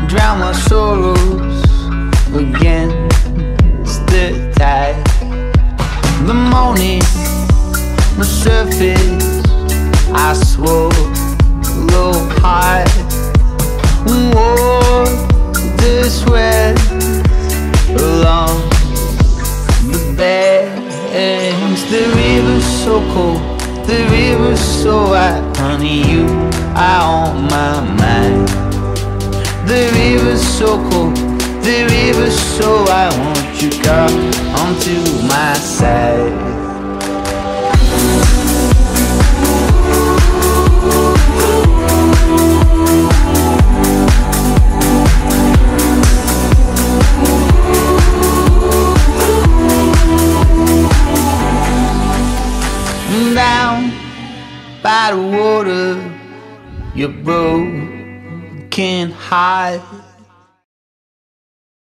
drown my sorrows against the tide. The morning, the surface, I swallow high. Whoa, the sweat along the banks. The river's so cold, the river's so wide. Honey, you are on my mind. The river's so cold, the river's so wide. Won't you come onto my side? Down by the water, your broken heart